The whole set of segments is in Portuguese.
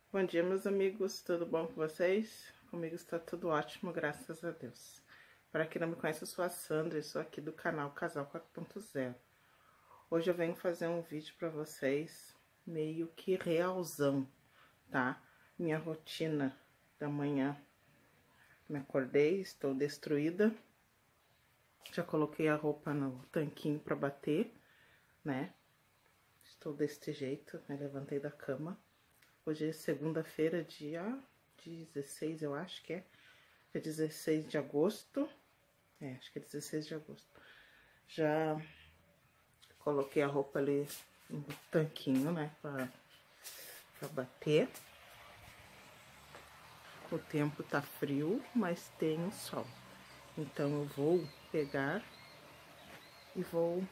Bom dia, meus amigos, tudo bom com vocês? Comigo está tudo ótimo, graças a Deus. Para quem não me conhece, eu sou a Sandra e sou aqui do canal Casal 4.0. Hoje eu venho fazer um vídeo para vocês, meio que realzão, tá? Minha rotina da manhã. Me acordei, estou destruída. Já coloquei a roupa no tanquinho para bater, né? Estou deste jeito, me levantei da cama. Hoje é segunda-feira, dia 16, eu acho que é. É 16 de agosto. É, acho que é 16 de agosto. Já coloquei a roupa ali no tanquinho, né? Pra bater. O tempo tá frio, mas tem o sol. Então eu vou pegar e vou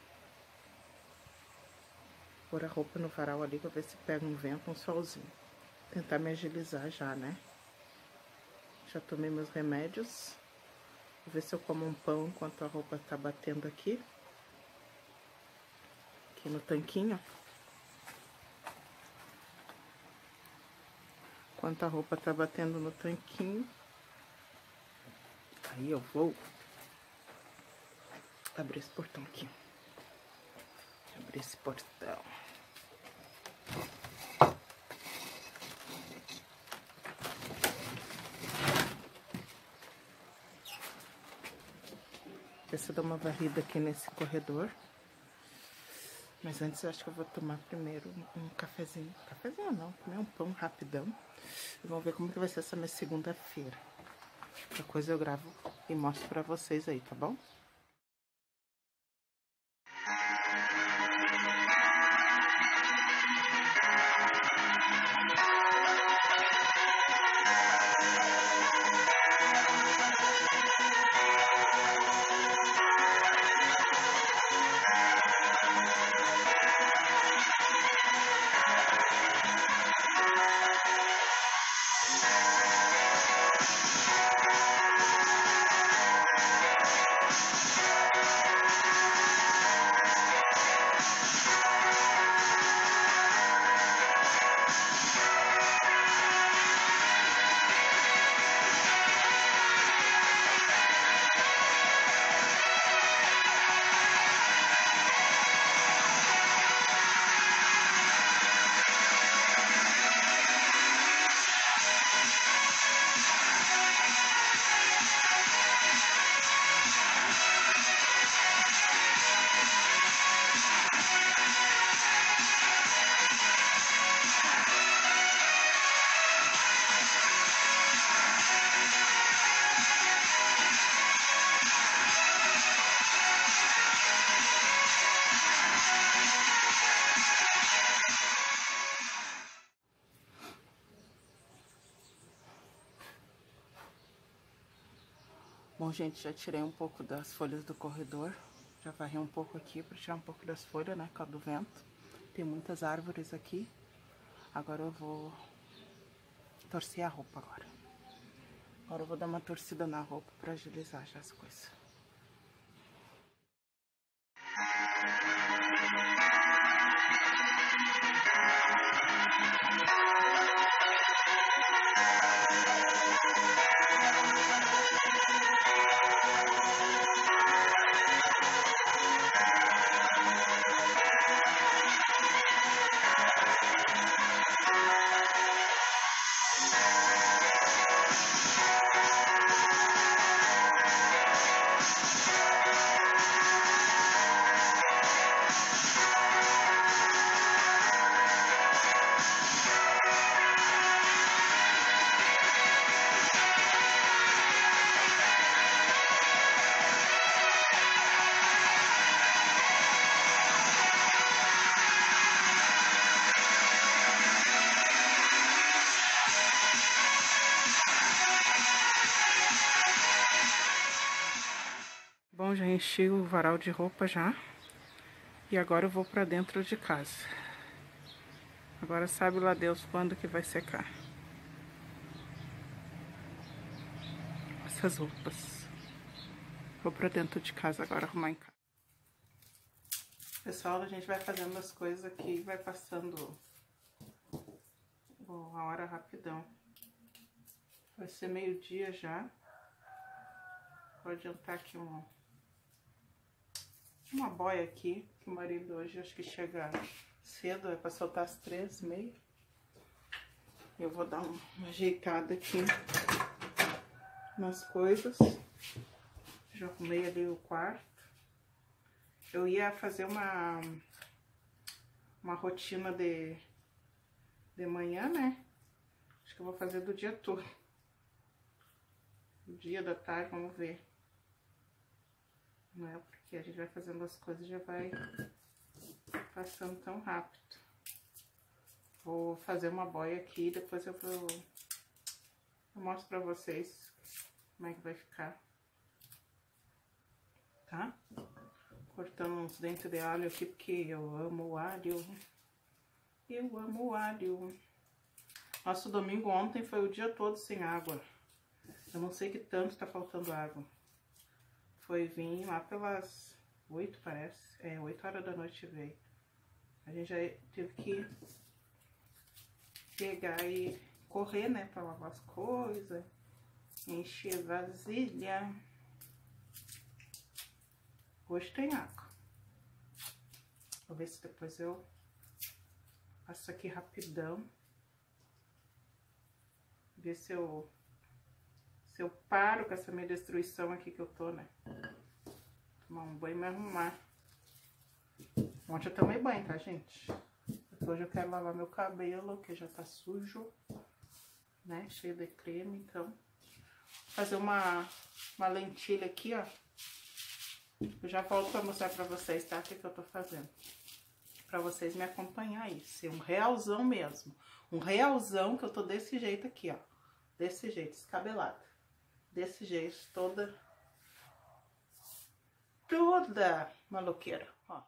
pôr a roupa no varal ali pra ver se pega um vento, um solzinho. Tentar me agilizar já, né? Já tomei meus remédios. Vou ver se eu como um pão enquanto a roupa tá batendo aqui. Aqui no tanquinho. Enquanto a roupa tá batendo no tanquinho. Aí eu vou abrir esse portão aqui. Abrir esse portão. Ver se eu dou uma varrida aqui nesse corredor. Mas antes eu acho que eu vou tomar primeiro um cafezinho. Cafezinho não, comer um pão rapidão. E vamos ver como que vai ser essa minha segunda-feira. Qualquer coisa eu gravo e mostro pra vocês aí, tá bom? Bom, gente, já tirei um pouco das folhas do corredor. Já varri um pouco aqui para tirar um pouco das folhas, né, por causa do vento. Tem muitas árvores aqui. Agora eu vou torcer a roupa agora. Agora eu vou dar uma torcida na roupa para agilizar já as coisas. Bom, já enchi o varal de roupa já. E agora eu vou pra dentro de casa. Agora sabe lá Deus quando que vai secar essas roupas. Vou pra dentro de casa agora arrumar em casa. Pessoal, a gente vai fazendo as coisas aqui e vai passando a hora rapidão. Vai ser meio-dia já. Vou adiantar aqui uma boia aqui, que o marido hoje acho que chega cedo, é pra soltar às 3h30. Eu vou dar uma ajeitada aqui nas coisas. Já arrumei ali o quarto. Eu ia fazer uma rotina de manhã, né? Acho que eu vou fazer do dia todo. Do dia, da tarde, vamos ver. Não é porque a gente vai fazendo as coisas e já vai passando tão rápido. Vou fazer uma boia aqui e depois eu mostro pra vocês como é que vai ficar. Tá? Cortando uns dentes de alho aqui porque eu amo o alho. Eu amo o alho. Nosso domingo ontem foi o dia todo sem água. Eu não sei que tanto tá faltando água. Foi vir lá pelas 8, parece. 8 horas da noite veio. A gente já teve que pegar e correr, né, pra lavar as coisas, encher vasilha. Hoje tem água. Vou ver se depois eu passo aqui rapidão. Ver se eu paro com essa minha destruição aqui que eu tô, né? Tomar um banho e me arrumar. Ontem eu tomei banho, tá, gente? Hoje eu quero lavar meu cabelo, que já tá sujo, né? Cheio de creme, então. Vou fazer uma lentilha aqui, ó. Eu já volto pra mostrar pra vocês, tá? O que eu tô fazendo. Pra vocês me acompanhar aí. Ser um realzão mesmo. Um realzão que eu tô desse jeito aqui, ó. Desse jeito, descabelada. Desse jeito, toda maloqueira, ó.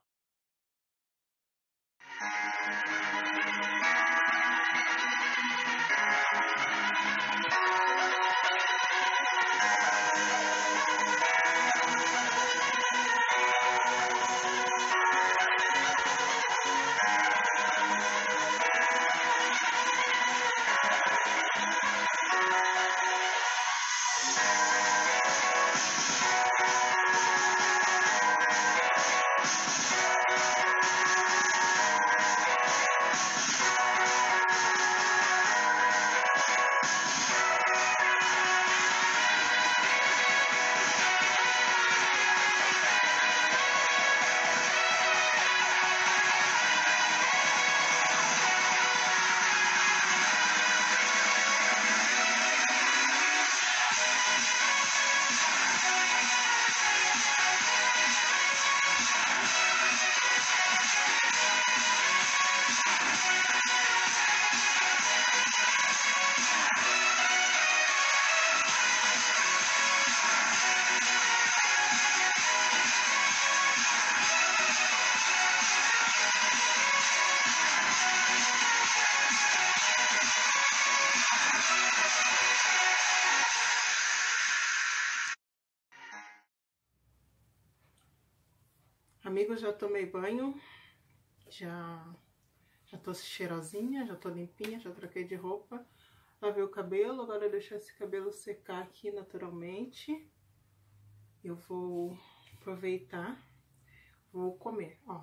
Amigos, já tomei banho, já tô cheirosinha, já tô limpinha, já troquei de roupa, lavei o cabelo, agora eu deixo esse cabelo secar aqui naturalmente. Eu vou aproveitar, vou comer, ó.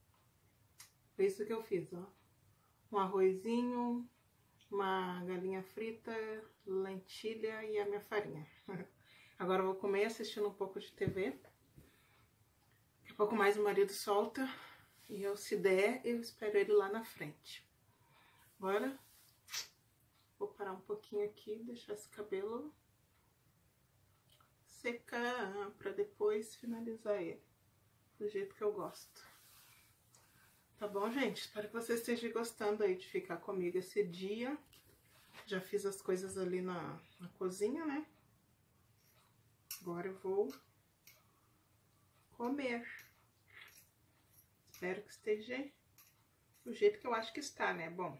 Foi isso que eu fiz, ó. Um arrozinho, uma galinha frita, lentilha e a minha farinha. Agora eu vou comer assistindo um pouco de TV. Daqui a pouco mais o marido solta e eu, se der, eu espero ele lá na frente. Agora, vou parar um pouquinho aqui, deixar esse cabelo secar pra depois finalizar ele do jeito que eu gosto. Tá bom, gente? Espero que vocês estejam gostando aí de ficar comigo esse dia. Já fiz as coisas ali na cozinha, né? Agora eu vou comer. Espero que esteja do jeito que eu acho que está, né? Bom.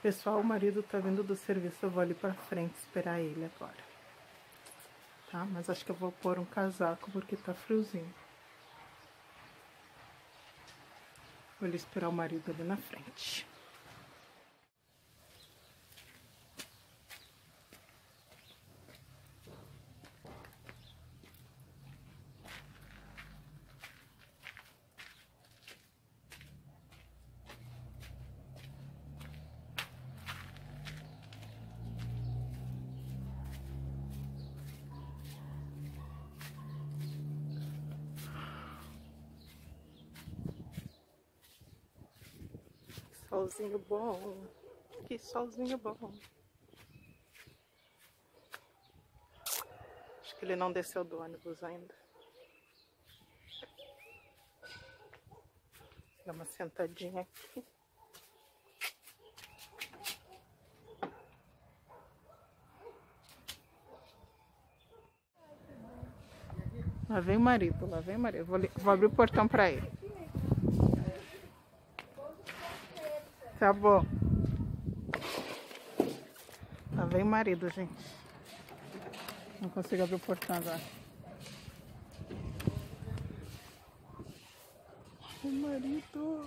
Pessoal, o marido tá vindo do serviço, eu vou ali pra frente esperar ele agora. Tá? Mas acho que eu vou pôr um casaco porque tá friozinho. Vou ali esperar o marido ali na frente. Solzinho bom, que solzinho bom. Acho que ele não desceu do ônibus ainda. Dá uma sentadinha aqui. Lá vem o marido, lá vem o marido. Vou abrir o portão pra ele. Tá bom. Lá vem o marido, gente. Não consigo abrir o portão agora. O marido.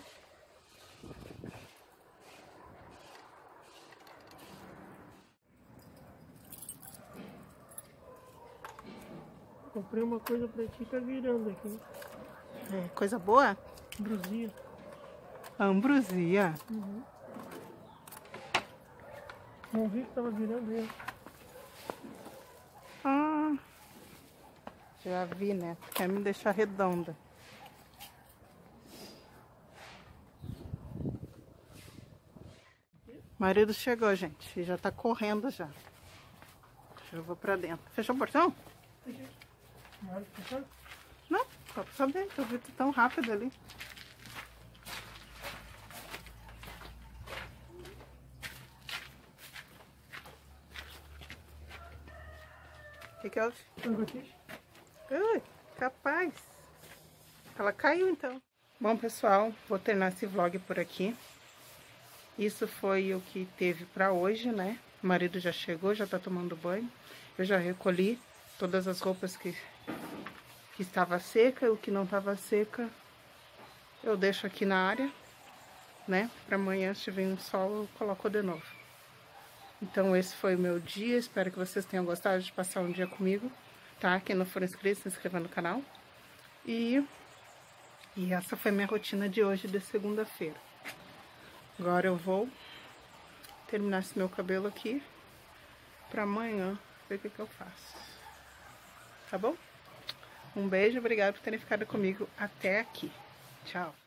Comprei uma coisa pra ti, tá virando aqui. É, coisa boa? Ambrosia. Ambrosia. Uhum. Não vi que tava virando ele. Ah, já vi, né? Quer me deixar redonda. Marido chegou, gente. E já tá correndo já. Eu vou pra dentro. Fechou o portão? Não, só pra saber. Eu vi tão rápido ali. O que houve? Ui, capaz. Ela caiu então. Bom, pessoal, vou terminar esse vlog por aqui. Isso foi o que teve pra hoje, né? O marido já chegou, já tá tomando banho. Eu já recolhi todas as roupas que estava seca e o que não estava seca. Eu deixo aqui na área, né? Pra amanhã, se tiver um sol, eu coloco de novo. Então esse foi o meu dia, espero que vocês tenham gostado de passar um dia comigo, tá? Quem não for inscrito, se inscreva no canal. E essa foi minha rotina de hoje, de segunda-feira. Agora eu vou terminar esse meu cabelo aqui, pra amanhã ver o que eu faço. Tá bom? Um beijo, obrigado por terem ficado comigo até aqui. Tchau!